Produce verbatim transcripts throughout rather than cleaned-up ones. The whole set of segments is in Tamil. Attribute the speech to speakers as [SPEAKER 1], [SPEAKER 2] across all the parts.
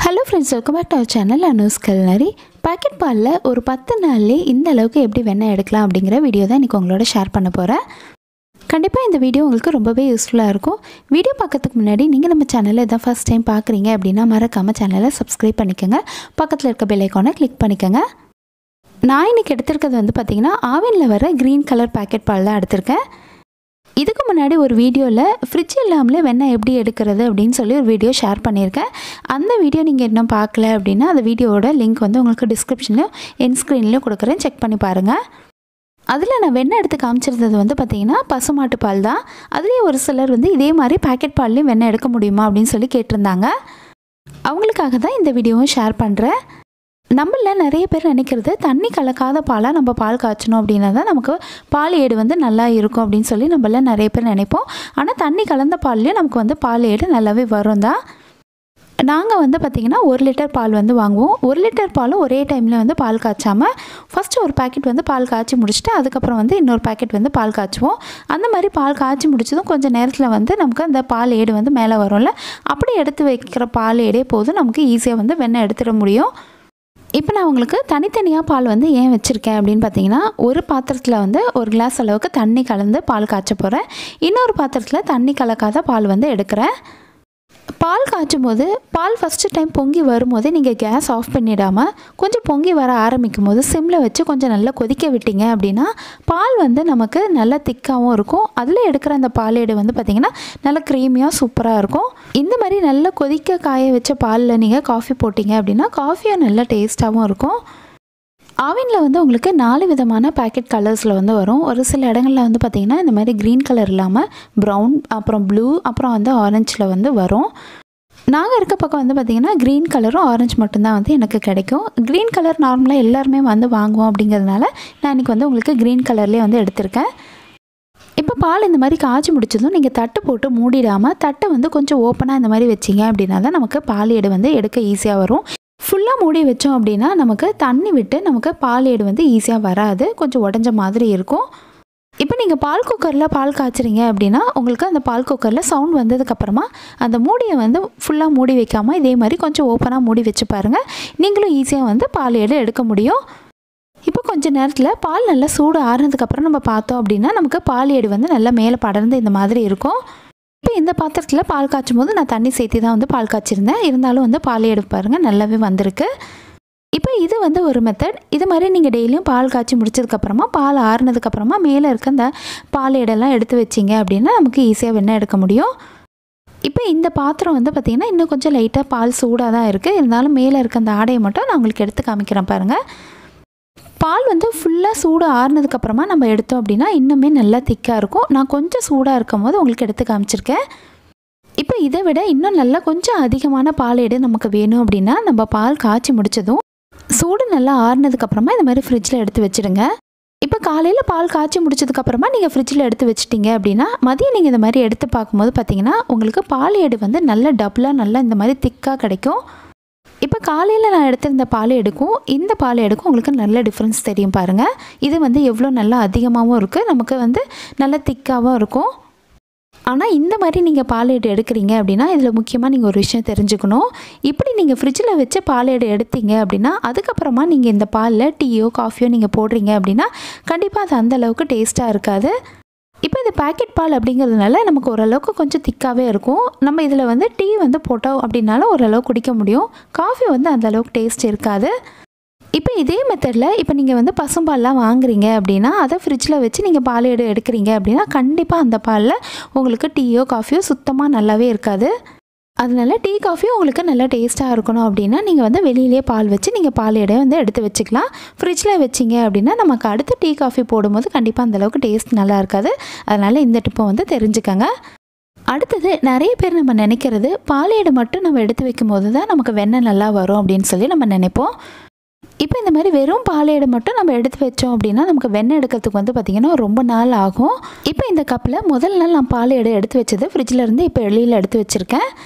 [SPEAKER 1] Hello friends, welcome back to our channel Anu's culinary. Packet பாலில் ஒரு பத்து நாள்லேயே இந்த அளவுக்கு எப்படி வெண்ணெய் எடுக்கலாம் அப்படிங்கிற வீடியோ தான் இன்றைக்கி உங்களோட ஷேர் பண்ண போகிறேன். கண்டிப்பாக இந்த வீடியோ உங்களுக்கு ரொம்பவே யூஸ்ஃபுல்லாக இருக்கும். வீடியோ பார்க்கறதுக்கு முன்னாடி நீங்கள் நம்ம சேனலில் இதான் ஃபஸ்ட் டைம் பார்க்குறீங்க அப்படின்னா மறக்காமல் சேனலை சப்ஸ்கிரைப் பண்ணிக்கோங்க. பக்கத்தில் இருக்க பெல் ஐக்கானை கிளிக் பண்ணிக்கோங்க. நான் இன்றைக்கி எடுத்திருக்கிறது வந்து பார்த்திங்கன்னா ஆவினில் வர க்ரீன் கலர் பாக்கெட் பால் தான் எடுத்திருக்கேன். இதுக்கு முன்னாடி ஒரு வீடியோவில் ஃப்ரிட்ஜ் இல்லாமலே வெண்ணெய் எப்படி எடுக்கிறது அப்படின்னு சொல்லி ஒரு வீடியோ ஷேர் பண்ணியிருக்கேன். அந்த வீடியோ நீங்கள் இன்னும் பார்க்கல அப்படின்னா அந்த வீடியோவோட லிங்க் வந்து உங்களுக்கு டிஸ்கிரிப்ஷன்லையும் என் ஸ்க்ரீன்லையும் கொடுக்குறேன், செக் பண்ணி பாருங்கள். அதில் நான் வெண்ணெய் எடுத்து காமிச்சிருந்தது வந்து பார்த்திங்கன்னா பசுமாட்டு பால் தான். அதுலேயே ஒரு சிலர் வந்து இதே மாதிரி பாக்கெட் பால்லையும் வெண்ணெய் எடுக்க முடியுமா அப்படின்னு சொல்லி கேட்டிருந்தாங்க. அவங்களுக்காக தான் இந்த வீடியோவும் ஷேர் பண்ணுறேன். நம்மள நிறைய பேர் நினைக்கிறது தண்ணி கலக்காத பாலாக நம்ம பால் காய்ச்சணும் அப்படின்னா தான் நமக்கு பால் ஏடு வந்து நல்லா இருக்கும் அப்படின்னு சொல்லி நம்மள நிறைய பேர் நினைப்போம். ஆனால் தண்ணி கலந்த பால்லையும் நமக்கு வந்து பால் ஏடு நல்லாவே வரும் தான். நாங்கள் வந்து பார்த்திங்கன்னா ஒரு லிட்டர் பால் வந்து வாங்குவோம். ஒரு லிட்டர் பாலும் ஒரே டைமில் வந்து பால் காய்ச்சாமல் ஃபஸ்ட்டு ஒரு பேக்கெட் வந்து பால் காய்ச்சி முடிச்சுட்டு அதுக்கப்புறம் வந்து இன்னொரு பேக்கெட் வந்து பால் காய்ச்சுவோம். அந்த மாதிரி பால் காய்ச்சி முடிச்சதும் கொஞ்சம் நேரத்தில் வந்து நமக்கு அந்த பால் ஏடு வந்து மேலே வரும்ல, அப்படி எடுத்து வைக்கிற பால் ஏடே போதும் நமக்கு ஈஸியாக வந்து வெண்ணெய் எடுத்துட முடியும். இப்போ நான் உங்களுக்கு தனித்தனியாக பால் வந்து ஏன் வச்சுருக்கேன் அப்படின்னு பார்த்தீங்கன்னா, ஒரு பாத்திரத்தில் வந்து ஒரு கிளாஸ் அளவுக்கு தண்ணி கலந்து பால் காய்ச்ச போகிறேன். இன்னொரு பாத்திரத்தில் தண்ணி கலக்காத பால் வந்து எடுக்கிறேன். பால் காய்ச்சும் போது பால் ஃபஸ்ட்டு டைம் பொங்கி வரும்போதே நீங்கள் கேஸ் ஆஃப் பண்ணிடாமல் கொஞ்சம் பொங்கி வர ஆரம்பிக்கும் போது சிம்மில் வச்சு கொஞ்சம் நல்லா கொதிக்க விட்டீங்க அப்படின்னா பால் வந்து நமக்கு நல்லா திக்காகவும் இருக்கும். அதில் எடுக்கிற அந்த பாலேடு வந்து பார்த்திங்கன்னா நல்லா க்ரீமியாக சூப்பராக இருக்கும். இந்த மாதிரி நல்லா கொதிக்க காய வச்ச பாலில் நீங்கள் காஃபி போட்டிங்க அப்படின்னா காஃபியும் நல்லா டேஸ்ட்டாகவும் இருக்கும். ஆவினில் வந்து உங்களுக்கு நாலு விதமான பேக்கெட் கலர்ஸில் வந்து வரும். ஒரு சில இடங்களில் வந்து பார்த்திங்கன்னா இந்த மாதிரி க்ரீன் கலர் இல்லாமல் ப்ரௌன், அப்புறம் ப்ளூ, அப்புறம் வந்து ஆரஞ்சில் வந்து வரும். நாங்கள் இருக்க பக்கம் வந்து பார்த்திங்கன்னா க்ரீன் கலரும் ஆரஞ்சு மட்டும்தான் வந்து எனக்கு கிடைக்கும். க்ரீன் கலர் நார்மலாக எல்லாருமே வந்து வாங்குவோம் அப்படிங்கிறதுனால நான் இன்றைக்கி வந்து உங்களுக்கு க்ரீன் கலர்லேயே வந்து எடுத்திருக்கேன். இப்போ பால் இந்த மாதிரி காய்ச்சி முடிச்சதும் நீங்கள் தட்டு போட்டு மூடிடாமல் தட்டை வந்து கொஞ்சம் ஓப்பனாக இந்த மாதிரி வச்சிங்க அப்படின்னா தான் நமக்கு பால் ஏடு வந்து எடுக்க ஈஸியாக வரும். ஃபுல்லாக மூடி வச்சோம் அப்படின்னா நமக்கு தண்ணி விட்டு நமக்கு பால் ஏடு வந்து ஈஸியாக வராது, கொஞ்சம் உடஞ்ச மாதிரி இருக்கும். இப்போ நீங்கள் பால் குக்கரில் பால் காய்ச்சுறீங்க அப்படின்னா உங்களுக்கு அந்த பால் குக்கரில் சவுண்ட் வந்ததுக்கப்புறமா அந்த மூடியை வந்து ஃபுல்லாக மூடி வைக்காமல் இதே மாதிரி கொஞ்சம் ஓப்பனாக மூடி வச்சு பாருங்கள், நீங்களும் ஈஸியாக வந்து பால் ஏடு எடுக்க முடியும். இப்போ கொஞ்சம் நேரத்தில் பால் நல்லா சூடு ஆறுனதுக்கப்புறம் நம்ம பார்த்தோம் அப்படின்னா நமக்கு பால் ஏடு வந்து நல்லா மேலே படர்ந்து இந்த மாதிரி இருக்கும். இப்போ இந்த பாத்திரத்தில் பால் காய்ச்சும் போது நான் தண்ணி சேர்த்து தான் வந்து பால் காய்ச்சிருந்தேன். இருந்தாலும் வந்து பால் ஏடு பாருங்கள் நல்லாவே வந்திருக்கு. இப்போ இது வந்து ஒரு மெத்தட். இது மாதிரி நீங்கள் டெய்லியும் பால் காய்ச்சி முடிச்சதுக்கப்புறமா பால் ஆறுனதுக்கப்புறமா மேலே இருக்க அந்த பால் ஏடெல்லாம் எடுத்து வச்சிங்க அப்படின்னா நமக்கு ஈஸியாக வெண்ணெய் எடுக்க முடியும். இப்போ இந்த பாத்திரம் வந்து பார்த்திங்கன்னா இன்னும் கொஞ்சம் லைட்டாக பால் சூடாக தான் இருக்குது. இருந்தாலும் மேலே இருக்க அந்த ஆடையை மட்டும் நான் உங்களுக்கு எடுத்து காமிக்கிறேன் பாருங்கள். பால் வந்து ஃபுல்லாக சூடு ஆறுனதுக்கப்புறமா நம்ம எடுத்தோம் அப்படின்னா இன்னுமே நல்லா திக்காக இருக்கும். நான் கொஞ்சம் சூடாக இருக்கும் போது உங்களுக்கு எடுத்து காமிச்சிருக்கேன். இப்போ இதை விட இன்னும் நல்லா கொஞ்சம் அதிகமான பால் ஏடு நமக்கு வேணும் அப்படின்னா நம்ம பால் காய்ச்சி முடித்ததும் சூடு நல்லா ஆறுனதுக்கப்புறமா இந்த மாதிரி ஃப்ரிட்ஜில் எடுத்து வச்சுடுங்க. இப்போ காலையில் பால் காய்ச்சி முடிச்சதுக்கப்புறமா நீங்கள் ஃப்ரிட்ஜில் எடுத்து வச்சிட்டிங்க அப்படின்னா மதியம் நீங்கள் இந்த மாதிரி எடுத்து பார்க்கும்போது பார்த்திங்கன்னா உங்களுக்கு பால் ஏடு வந்து நல்லா டபுளாக நல்லா இந்த மாதிரி திக்காக கிடைக்கும். இப்போ காலையில் நான் எடுத்திருந்த பால் எடுக்கும் இந்த பால் எடுக்கும் உங்களுக்கு நல்ல டிஃப்ரென்ஸ் தெரியும் பாருங்கள். இது வந்து எவ்வளோ நல்லா அதிகமாகவும் இருக்குது, நமக்கு வந்து நல்ல திக்காகவும் இருக்கும். ஆனால் இந்த மாதிரி நீங்கள் பால் ஏடு எடுக்கிறீங்க அப்படின்னா இதில் முக்கியமாக நீங்கள் ஒரு விஷயம் தெரிஞ்சுக்கணும். இப்படி நீங்கள் ஃப்ரிட்ஜில் வச்சு பால் ஏடு எடுத்தீங்க அப்படின்னா அதுக்கப்புறமா நீங்கள் இந்த பாலில் டீயோ காஃபியோ நீங்கள் போடுறீங்க அப்படின்னா கண்டிப்பாக அது அந்தளவுக்கு டேஸ்ட்டாக இருக்காது. இப்போ இது பேக்கெட் பால் அப்படிங்கிறதுனால நமக்கு ஓரளவுக்கு கொஞ்சம் திக்காகவே இருக்கும். நம்ம இதில் வந்து டீ வந்து போட்டோம் அப்படின்னாலும் ஓரளவுக்கு குடிக்க முடியும். காஃபி வந்து அந்தளவுக்கு டேஸ்ட் இருக்காது. இப்போ இதே மெத்தடில் இப்போ நீங்கள் வந்து பசும்பால்லாம் வாங்குறீங்க அப்படின்னா அதை ஃப்ரிட்ஜில் வச்சு நீங்கள் பால் ஏடு எடுக்கிறீங்க அப்படின்னா கண்டிப்பாக அந்த பாலில் உங்களுக்கு டீயோ காஃபியோ சுத்தமாக நல்லாவே இருக்காது. அதனால டீ காஃபியும் உங்களுக்கு நல்லா டேஸ்ட்டாக இருக்கணும் அப்படின்னா நீங்கள் வந்து வெளியிலே பால் வச்சு நீங்கள் பால் ஏடை வந்து எடுத்து வச்சுக்கலாம். ஃப்ரிட்ஜில் வச்சிங்க அப்படின்னா நமக்கு அடுத்து டீ காஃபி போடும்போது கண்டிப்பாக அந்தளவுக்கு டேஸ்ட் நல்லா இருக்காது. அதனால் இந்த டிப்பை வந்து தெரிஞ்சுக்கங்க. அடுத்தது நிறைய பேர் நம்ம நினைக்கிறது பால் ஏடு மட்டும் நம்ம எடுத்து வைக்கும் போது தான் நமக்கு வெண்ணெய் நல்லா வரும் அப்படின்னு சொல்லி நம்ம நினைப்போம். இப்போ இந்த மாதிரி வெறும் பால் ஏடு மட்டும் நம்ம எடுத்து வச்சோம் அப்படின்னா நமக்கு வெண்ணெய் எடுக்கிறதுக்கு வந்து பார்த்திங்கன்னா ரொம்ப நாள் ஆகும். இப்போ இந்த கப்பில் முதல் நாள் நான் பால் ஏடு எடுத்து வச்சது ஃப்ரிட்ஜில் இருந்து இப்போ வெளியில் எடுத்து வச்சுருக்கேன்.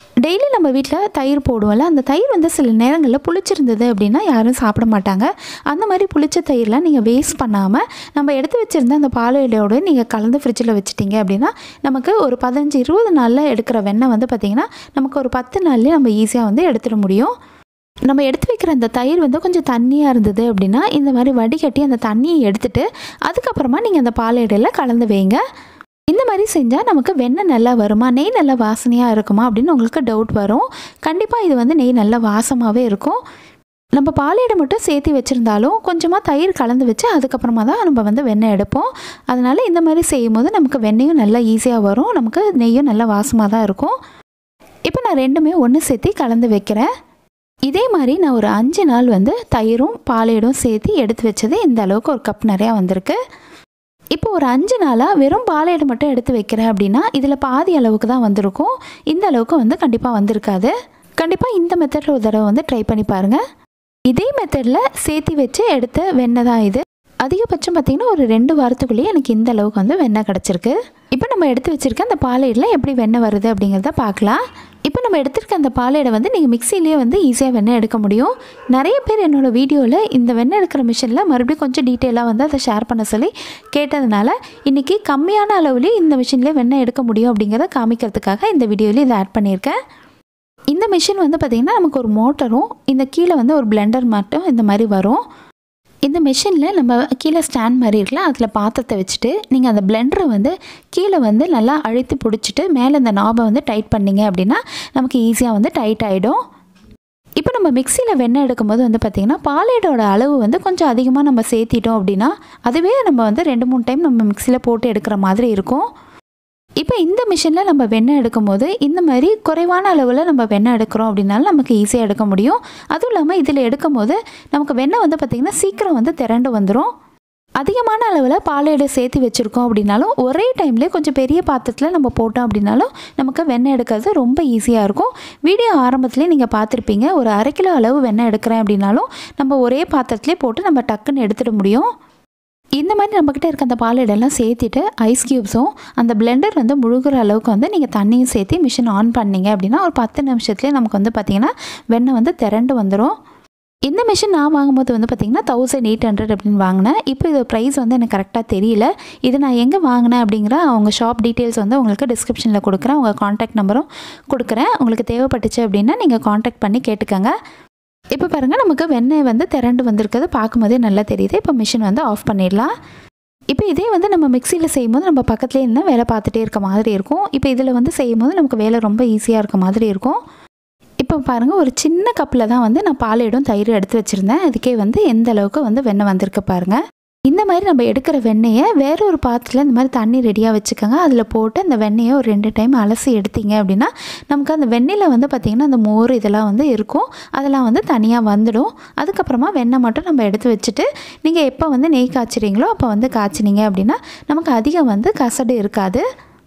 [SPEAKER 1] டெய்லி நம்ம வீட்டில் தயிர் போடுவோம்ல, அந்த தயிர் வந்து சில நேரங்களில் புளிச்சிருந்தது அப்படின்னா யாரும் சாப்பிட மாட்டாங்க. அந்த மாதிரி புளிச்ச தயிர்லாம் நீங்கள் வேஸ்ட் பண்ணாமல் நம்ம எடுத்து வச்சுருந்த அந்த பால் இலையோடு நீங்கள் கலந்து ஃப்ரிட்ஜில் வச்சுட்டிங்க அப்படின்னா நமக்கு ஒரு பதினஞ்சு இருபது நாளில் எடுக்கிற வெண்ணெய் வந்து பார்த்திங்கன்னா நமக்கு ஒரு பத்து நாள்லேயே நம்ம ஈஸியாக வந்து எடுத்துட முடியும். நம்ம எடுத்து வைக்கிற அந்த தயிர் வந்து கொஞ்சம் தண்ணியாக இருந்தது அப்படின்னா இந்த மாதிரி வடிகட்டி அந்த தண்ணியை எடுத்துகிட்டு அதுக்கப்புறமா நீங்கள் அந்த பால் இலையில் கலந்து வைங்க. இந்த மாதிரி செஞ்சால் நமக்கு வெண்ணெய் நல்லா வருமா, நெய் நல்லா வாசனையாக இருக்குமா அப்படின்னு உங்களுக்கு டவுட் வரும். கண்டிப்பாக இது வந்து நெய் நல்லா வாசமாகவே இருக்கும். நம்ம பாலையிட மட்டும் சேர்த்து வச்சுருந்தாலும் கொஞ்சமாக தயிர் கலந்து வச்சு அதுக்கப்புறமா தான் நம்ம வந்து வெண்ணெய் எடுப்போம். அதனால் இந்த மாதிரி செய்யும்போது நமக்கு வெண்ணெயும் நல்லா ஈஸியாக வரும், நமக்கு நெய்யும் நல்லா வாசமாக தான் இருக்கும். இப்போ நான் ரெண்டுமே ஒன்று சேர்த்து கலந்து வைக்கிறேன். இதே மாதிரி நான் ஒரு அஞ்சு நாள் வந்து தயிரும் பாலையிடும் சேர்த்து எடுத்து வச்சது இந்த அளவுக்கு ஒரு கப் நிறையா வந்திருக்கு. இப்போ ஒரு அஞ்சு நாளாக வெறும் பாலையிட மட்டும் எடுத்து வைக்கிறேன் அப்படின்னா இதில் பாதி அளவுக்கு தான் வந்திருக்கும். இந்த அளவுக்கு வந்து கண்டிப்பாக வந்திருக்காது. கண்டிப்பாக இந்த மெத்தடில் ஒரு தடவை வந்து ட்ரை பண்ணி பாருங்கள். இதே மெத்தடில் சேர்த்து வச்சு எடுத்த வெண்ணெய் தான் இது. அதிகபட்சம் பார்த்திங்கன்னா ஒரு ரெண்டு வாரத்துக்குள்ளேயே எனக்கு இந்த அளவுக்கு வந்து வெண்ணெய் கிடச்சிருக்கு. இப்போ நம்ம எடுத்து வச்சுருக்க அந்த பாலையிடில் எப்படி வெண்ணெய் வருது அப்படிங்கிறத பார்க்கலாம். இப்போ நம்ம எடுத்துருக்க அந்த பாலையிடை வந்து நீங்கள் மிக்சிலேயே வந்து ஈஸியாக வெண்ணெய் எடுக்க முடியும். நிறைய பேர் என்னோடய வீடியோவில் இந்த வெண்ணெய் எடுக்கிற மிஷினில் மறுபடியும் கொஞ்சம் டீட்டெயிலாக வந்து அதை ஷேர் பண்ண சொல்லி கேட்டதுனால இன்றைக்கி கம்மியான அளவுலேயே இந்த மிஷின்லேயே வெண்ணெய் எடுக்க முடியும் அப்படிங்கிறத காமிக்கிறதுக்காக இந்த வீடியோவில் இதை ஆட் பண்ணியிருக்கேன். இந்த மிஷின் வந்து பார்த்திங்கன்னா நமக்கு ஒரு மோட்டரும் இந்த கீழே வந்து ஒரு பிளெண்டர் மட்டும் இந்த மாதிரி வரும். இந்த மிஷினில் நம்ம கீழே ஸ்டாண்ட் மாதிரி இருக்குல்ல, அதில் பாத்திரத்தை வச்சுட்டு நீங்கள் அந்த பிளெண்டரை வந்து கீழே வந்து நல்லா அழுத்தி பிடிச்சிட்டு மேலே இந்த நாபை வந்து டைட் பண்ணிங்க அப்படின்னா நமக்கு ஈஸியாக வந்து டைட் ஆகிடும். இப்போ நம்ம மிக்சியில் வெண்ணெய் எடுக்கும்போது வந்து பார்த்திங்கன்னா பாலையோட அளவு வந்து கொஞ்சம் அதிகமாக நம்ம சேர்த்திட்டோம் அப்படின்னா அதுவே நம்ம வந்து ரெண்டு மூணு டைம் நம்ம மிக்சியில் போட்டு எடுக்கிற மாதிரி இருக்கும். இப்போ இந்த மிஷினில் நம்ம வெண்ணெய் எடுக்கும்போது இந்த மாதிரி குறைவான அளவில் நம்ம வெண்ணெய் எடுக்கிறோம் அப்படின்னாலும் நமக்கு ஈஸியாக எடுக்க முடியும். அதுவும் இல்லாமல் இதில் எடுக்கும் போது நமக்கு வெண்ணெய் வந்து பார்த்திங்கன்னா சீக்கிரம் வந்து திரண்டு வந்துடும். அதிகமான அளவில் பாலையிட சேர்த்து வச்சுருக்கோம் அப்படின்னாலும் ஒரே டைம்லேயே கொஞ்சம் பெரிய பாத்திரத்தில் நம்ம போட்டோம் அப்படின்னாலும் நமக்கு வெண்ணெய் எடுக்கிறது ரொம்ப ஈஸியாக இருக்கும். வீடியோ ஆரம்பத்துலேயே நீங்கள் பார்த்துருப்பீங்க, ஒரு அரை கிலோ அளவு வெண்ணெய் எடுக்கிறேன் அப்படின்னாலும் நம்ம ஒரே பாத்திரத்துலேயே போட்டு நம்ம டக்குன்னு எடுத்துட முடியும். இந்த மாதிரி நம்மக்கிட்ட இருக்க அந்த பாலைடெல்லாம் சேர்த்துட்டு ஐஸ் க்யூப்ஸும் அந்த பிளெண்டர் வந்து முழுகிற அளவுக்கு வந்து நீங்கள் தண்ணியும் சேர்த்து மிஷின் ஆன் பண்ணிங்க அப்படின்னா ஒரு பத்து நிமிஷத்துலேயே நமக்கு வந்து பார்த்திங்கன்னா வெண்ணெய் வந்து திரண்டு வந்துடும். இந்த மிஷின் நான் வாங்கும்போது வந்து பார்த்திங்கன்னா தௌசண்ட் எயிட் ஹண்ட்ரட் அப்படின்னு வாங்கினேன். இப்போ இது ப்ரைஸ் வந்து எனக்கு கரெக்டாக தெரியல. இது நான் எங்கே வாங்கினேன் அப்படிங்கிற அவங்க ஷாப் டீட்டெயில்ஸ் வந்து உங்களுக்கு டிஸ்கிரிப்ஷனில் கொடுக்குறேன், உங்கள் காண்டாக்ட் நம்பரும் கொடுக்குறேன். உங்களுக்கு தேவைப்பட்டுச்சு அப்படின்னா நீங்கள் காண்டாக்ட் பண்ணி கேட்டுக்கோங்க. இப்போ பாருங்கள் நமக்கு வெண்ணெய் வந்து திரண்டு வந்திருக்கிறது பார்க்கும்போதே நல்லா தெரியுது. இப்போ மிஷின் வந்து ஆஃப் பண்ணிடலாம். இப்போ இதே வந்து நம்ம மிக்சியில் செய்யும்போது நம்ம பக்கத்துலேயே இருந்தால் வேலை பார்த்துட்டே இருக்க மாதிரி இருக்கும். இப்போ இதில் வந்து செய்யும்போது நமக்கு வேலை ரொம்ப ஈஸியாக இருக்க மாதிரி இருக்கும். இப்போ பாருங்கள் ஒரு சின்ன கப்பில் தான் வந்து நான் பாலையிடும் தயிர் எடுத்து வச்சுருந்தேன். அதுக்கே வந்து எந்த அளவுக்கு வந்து வெண்ணெய் வந்திருக்கு பாருங்கள். இந்த மாதிரி நம்ம எடுக்கிற வெண்ணெயை வேற ஒரு பாத்திரத்தில் இந்த மாதிரி தண்ணி ரெடியாக வச்சுக்கோங்க. அதில் போட்டு அந்த வெண்ணெயை ஒரு ரெண்டு டைம் அலசி எடுத்தீங்க அப்படின்னா நமக்கு அந்த வெண்ணெயில் வந்து பார்த்திங்கன்னா அந்த மோர் இதெல்லாம் வந்து இருக்கும், அதெல்லாம் வந்து தனியாக வந்துடும். அதுக்கப்புறமா வெண்ணெய் மட்டும் நம்ம எடுத்து வச்சுட்டு நீங்கள் எப்போ வந்து நெய் காய்ச்சிறீங்களோ அப்போ வந்து காய்ச்சினீங்க அப்படின்னா நமக்கு அதிகம் வந்து கசடு இருக்காது.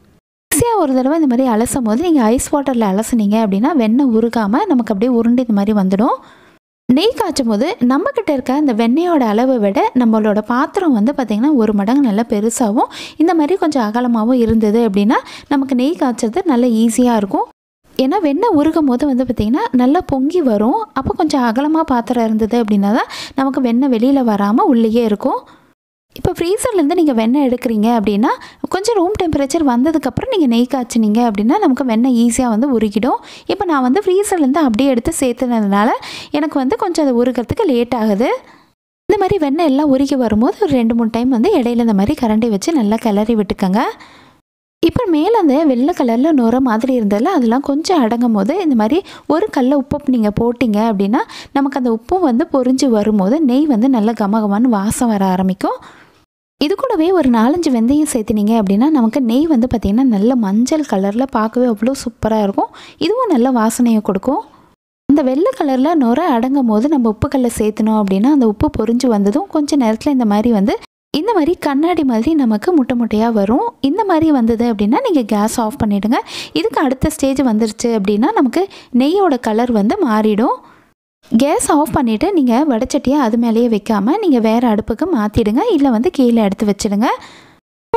[SPEAKER 1] ஈஸியாக ஒரு தடவை இந்த மாதிரி அலசும் போது நீங்கள் ஐஸ் வாட்டரில் அலசுனீங்க அப்படின்னா வெண்ணெய் உருகாமல் நமக்கு அப்படியே உருண்டு இந்த மாதிரி வந்துடும். நெய் காய்ச்சும் போது நம்மக்கிட்ட இருக்க அந்த வெண்ணெயோட அளவை விட நம்மளோட பாத்திரம் வந்து பார்த்திங்கன்னா ஒரு மடங்கு நல்லா பெருசாகவும் இந்த மாதிரி கொஞ்சம் அகலமாகவும் இருந்தது அப்படின்னா நமக்கு நெய் காய்ச்சது நல்லா ஈஸியாக இருக்கும். ஏன்னா வெண்ணெய் உருகும் போது வந்து பார்த்திங்கன்னா நல்லா பொங்கி வரும். அப்போ கொஞ்சம் அகலமாக பாத்திரம் இருந்தது அப்படின்னா தான் நமக்கு வெண்ணெய் வெளியில் வராமல் உள்ளேயே இருக்கும். இப்போ ஃப்ரீசர்லேருந்து நீங்கள் வெண்ணெய் எடுக்கிறீங்க அப்படின்னா கொஞ்சம் ரூம் டெம்பரேச்சர் வந்ததுக்கப்புறம் நீங்கள் நெய் காய்ச்சினீங்க அப்படின்னா நமக்கு வெண்ணெய் ஈஸியாக வந்து உருகிடும். இப்போ நான் வந்து ஃப்ரீசர்லேருந்து அப்படியே எடுத்து சேர்த்துனதுனால எனக்கு வந்து கொஞ்சம் அது உருகிறதுக்கு லேட் ஆகுது. இந்த மாதிரி வெண்ணெய் எல்லாம் உருகி வரும்போது ஒரு ரெண்டு மூணு டைம் வந்து இடையில இந்த மாதிரி கரண்டி வச்சு நல்லா கிளறி விட்டுக்கோங்க. இப்போ மேலே அந்த வெள்ளை கலரில் நுர மாதிரி இருந்ததில்ல அதெல்லாம் கொஞ்சம் அடங்கும் போது இந்த மாதிரி ஒரு கல்ல உப்பு நீங்கள் போட்டிங்க அப்படின்னா நமக்கு அந்த உப்பும் வந்து பொரிஞ்சு வரும்போது நெய் வந்து நல்லா கமகமான்னு வாசம் வர ஆரம்பிக்கும். இது கூடவே ஒரு நாலஞ்சு வெந்தயம் சேர்த்துனீங்க அப்படின்னா நமக்கு நெய் வந்து பார்த்திங்கன்னா நல்ல மஞ்சள் கலரில் பார்க்கவே அவ்வளோ சூப்பராக இருக்கும். இதுவும் நல்ல வாசனையை கொடுக்கும். அந்த வெள்ளை கலரில் நுர அடங்கும் போது நம்ம உப்பு கல்லை சேர்த்துனோம் அப்படின்னா அந்த உப்பு பொரிஞ்சு வந்ததும் கொஞ்சம் நேரத்தில் இந்த மாதிரி வந்து இந்த மாதிரி கண்ணாடி மாதிரி நமக்கு முட்டை முட்டையாக வரும். இந்த மாதிரி வந்தது அப்படின்னா நீங்கள் கேஸ் ஆஃப் பண்ணிவிடுங்க. இதுக்கு அடுத்த ஸ்டேஜ் வந்துருச்சு அப்படின்னா நமக்கு நெய்யோட கலர் வந்து மாறிடும். கேஸ் ஆஃப் பண்ணிவிட்டு நீங்கள் வடைச்சட்டியை அது மேலேயே வைக்காமல் நீங்கள் வேறு அடுப்புக்கு மாற்றிடுங்க, இல்லை வந்து கீழே எடுத்து வச்சுடுங்க. இப்போ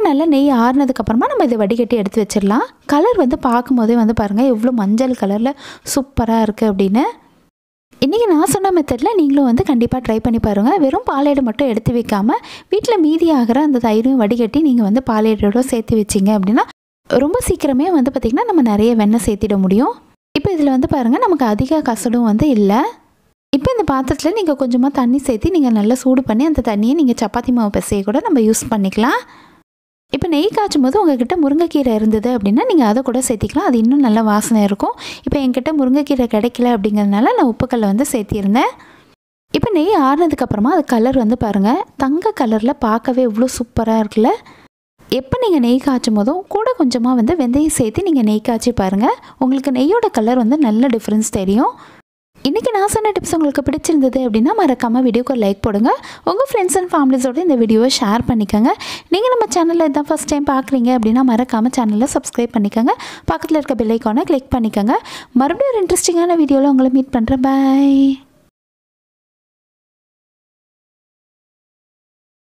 [SPEAKER 1] நல்லா நெய் ஆறுனதுக்கப்புறமா நம்ம இதை வடிகட்டி எடுத்து வச்சிடலாம். கலர் வந்து பார்க்கும்போதே வந்து பாருங்கள் எவ்வளோ மஞ்சள் கலரில் சூப்பராக இருக்குது அப்படின்னு. இன்றைக்கி நான் சொன்ன மெத்தடில் நீங்களும் வந்து கண்டிப்பாக ட்ரை பண்ணி பாருங்கள். வெறும் பாலேடு மட்டும் எடுத்து வைக்காமல் வீட்டில் மீதி ஆகிற அந்த தயிரையும் வடிகட்டி நீங்கள் வந்து பாலேடோடு சேர்த்து வச்சிங்க அப்படின்னா ரொம்ப சீக்கிரமே வந்து பார்த்திங்கன்னா நம்ம நிறைய வெண்ணெய் சேர்த்திட முடியும். இப்போ இதில் வந்து பாருங்கள் நமக்கு அதிக கசடும் வந்து இல்லை. இப்போ இந்த பாத்திரத்தில் நீங்கள் கொஞ்சமாக தண்ணி சேர்த்து நீங்கள் நல்லா சூடு பண்ணி அந்த தண்ணியை நீங்கள் சப்பாத்தி மாவு பிசைய கூட நம்ம யூஸ் பண்ணிக்கலாம். இப்போ நெய் காய்ச்சும் போது உங்கள்கிட்ட முருங்கைக்கீரை இருந்தது அப்படின்னா நீங்கள் அதை கூட சேர்த்திக்கலாம். அது இன்னும் நல்ல வாசனை இருக்கும். இப்போ என்கிட்ட முருங்கைக்கீரை கிடைக்கல அப்படிங்கிறதுனால நான் உப்புக்கல்லை வந்து சேர்த்திருந்தேன். இப்போ நெய் ஆறுனதுக்கப்புறமா அது கலர் வந்து பாருங்கள் தங்க கலரில் பார்க்கவே எவ்வளோ சூப்பராக இருக்குல்ல. எப்போ நீங்கள் நெய் காய்ச்சும் போதும் கூட கொஞ்சமாக வந்து வெந்தயம் சேர்த்து நீங்கள் நெய் காய்ச்சி பாருங்கள். உங்களுக்கு நெய்யோட கலர் வந்து நல்ல டிஃப்ரென்ஸ் தெரியும். இன்றைக்கி நான் சொன்ன டிப்ஸ் உங்களுக்கு பிடிச்சிருந்தது அப்படின்னா மறக்காமல் வீடியோக்கு லைக் போடுங்க. உங்கள் ஃப்ரெண்ட்ஸ் அண்ட் ஃபேமிலிஸோடு இந்த வீடியோவை ஷேர் பண்ணிக்கோங்க. நீங்கள் நம்ம சேனலில் இதான் ஃபஸ்ட் டைம் பார்க்குறீங்க அப்படின்னா மறக்காமல் சேனலில் சப்ஸ்கிரைப் பண்ணிக்கோங்க. பக்கத்தில் இருக்க பெல் ஐக்கானை கிளிக் பண்ணிக்கோங்க. மறுபடியும் ஒரு இன்ட்ரெஸ்டிங்கான வீடியோவில் உங்களை மீட் பண்ணுறேன். பாய்.